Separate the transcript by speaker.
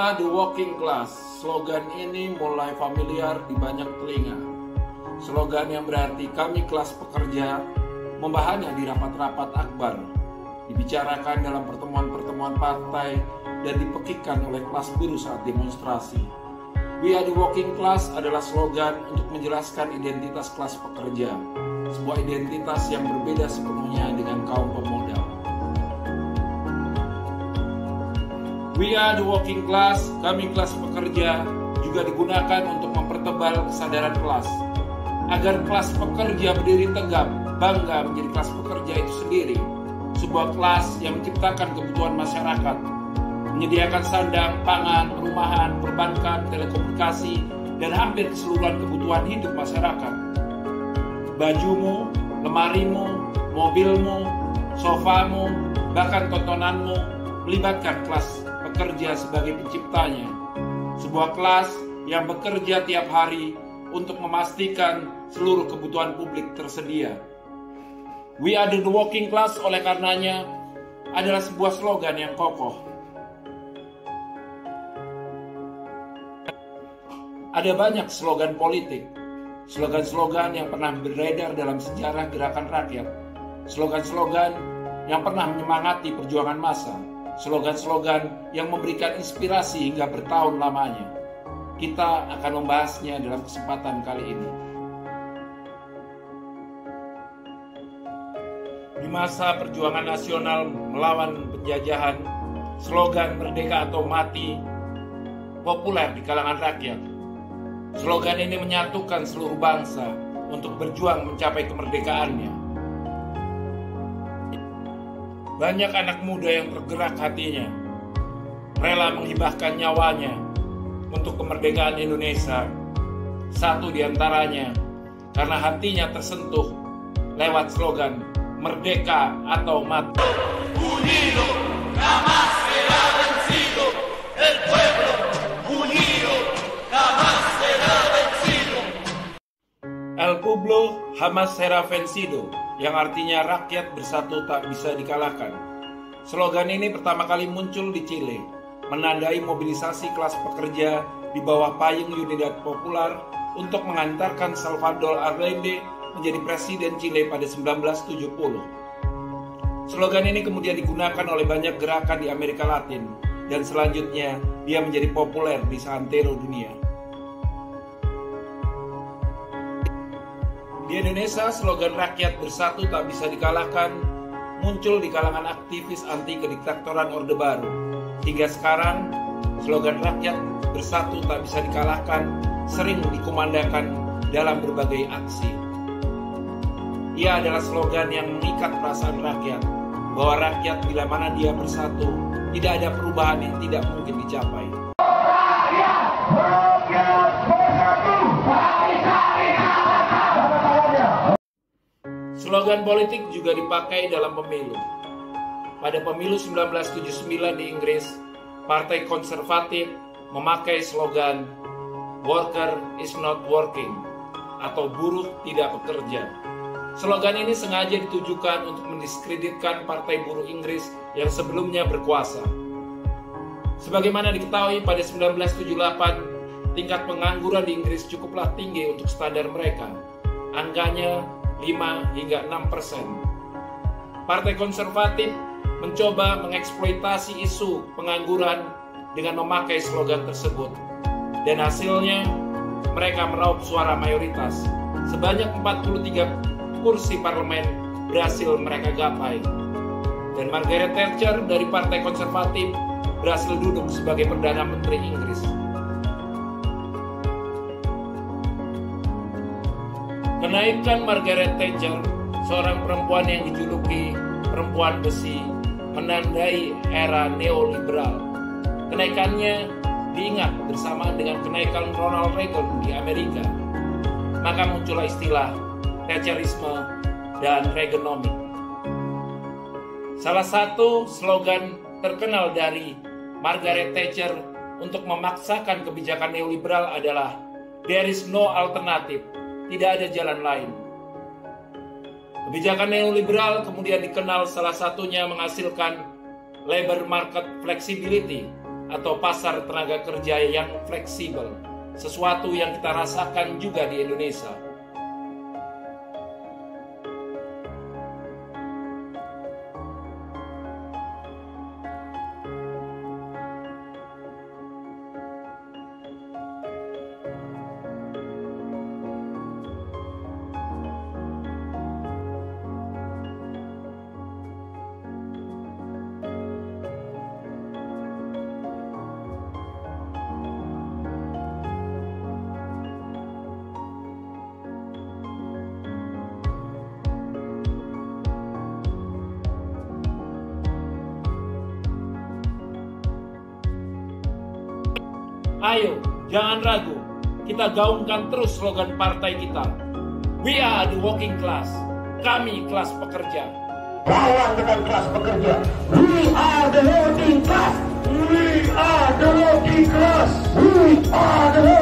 Speaker 1: are the working class. Slogan ini mulai familiar di banyak telinga. Slogan yang berarti kami kelas pekerja membahasnya di rapat-rapat akbar, dibicarakan dalam pertemuan-pertemuan partai, dan dipekikkan oleh kelas buruh saat demonstrasi. We are the working class adalah slogan untuk menjelaskan identitas kelas pekerja, sebuah identitas yang berbeda sepenuhnya dengan kaum pemodal. We are the working class, kami kelas pekerja, juga digunakan untuk mempertebal kesadaran kelas, agar kelas pekerja berdiri tegap, bangga menjadi kelas pekerja itu sendiri, sebuah kelas yang menciptakan kebutuhan masyarakat, menyediakan sandang, pangan, perumahan, perbankan, telekomunikasi, dan hampir keseluruhan kebutuhan hidup masyarakat. Bajumu, lemarimu, mobilmu, sofamu, bahkan tontonanmu melibatkan kelas pekerja sebagai penciptanya. Sebuah kelas yang bekerja tiap hari untuk memastikan seluruh kebutuhan publik tersedia. We are the working class oleh karenanya adalah sebuah slogan yang kokoh. Ada banyak slogan politik, slogan-slogan yang pernah beredar dalam sejarah gerakan rakyat, slogan-slogan yang pernah menyemangati perjuangan massa, slogan-slogan yang memberikan inspirasi hingga bertahun lamanya. Kita akan membahasnya dalam kesempatan kali ini. Di masa perjuangan nasional melawan penjajahan, slogan merdeka atau mati populer di kalangan rakyat. Slogan ini menyatukan seluruh bangsa untuk berjuang mencapai kemerdekaannya. Banyak anak muda yang tergerak hatinya, rela menghibahkan nyawanya untuk kemerdekaan Indonesia. Satu di antaranya karena hatinya tersentuh lewat slogan merdeka atau mati.
Speaker 2: Unido, jamás será vencido. El pueblo unido, jamás será vencido.
Speaker 1: El pueblo jamás será vencido, yang artinya rakyat bersatu tak bisa dikalahkan. Slogan ini pertama kali muncul di Chile, menandai mobilisasi kelas pekerja di bawah payung Unidad Popular untuk mengantarkan Salvador Allende menjadi presiden Chile pada 1970. Slogan ini kemudian digunakan oleh banyak gerakan di Amerika Latin, dan selanjutnya dia menjadi populer di seantero dunia. Di Indonesia, slogan rakyat bersatu tak bisa dikalahkan muncul di kalangan aktivis anti kediktatoran Orde Baru. Hingga sekarang, slogan rakyat bersatu tak bisa dikalahkan sering dikumandangkan dalam berbagai aksi. Ia adalah slogan yang mengikat perasaan rakyat, bahwa rakyat bila mana dia bersatu, tidak ada perubahan yang tidak mungkin dicapai. Slogan politik juga dipakai dalam pemilu. Pada pemilu 1979 di Inggris, Partai Konservatif memakai slogan "Worker is not working" atau buruh tidak bekerja. Slogan ini sengaja ditujukan untuk mendiskreditkan Partai Buruh Inggris yang sebelumnya berkuasa. Sebagaimana diketahui pada 1978, tingkat pengangguran di Inggris cukuplah tinggi untuk standar mereka. Angkanya 5 hingga 6%. Partai Konservatif mencoba mengeksploitasi isu pengangguran dengan memakai slogan tersebut. Dan hasilnya, mereka meraup suara mayoritas. Sebanyak 43 kursi parlemen berhasil mereka gapai. Dan Margaret Thatcher dari Partai Konservatif berhasil duduk sebagai Perdana Menteri Inggris. Kenaikan Margaret Thatcher, seorang perempuan yang dijuluki perempuan besi, menandai era neoliberal. Kenaikannya diingat bersamaan dengan kenaikan Ronald Reagan di Amerika. Maka muncullah istilah Thatcherisme dan Reaganomics. Salah satu slogan terkenal dari Margaret Thatcher untuk memaksakan kebijakan neoliberal adalah "There is no alternative", tidak ada jalan lain. Kebijakan neoliberal kemudian dikenal salah satunya menghasilkan labor market flexibility atau pasar tenaga kerja yang fleksibel, sesuatu yang kita rasakan juga di Indonesia. Ayo, jangan ragu. Kita gaungkan terus slogan partai kita. We are the working class. Kami kelas pekerja.
Speaker 3: Kawan dengan kelas pekerja. We are the working class. We are the working class. We are the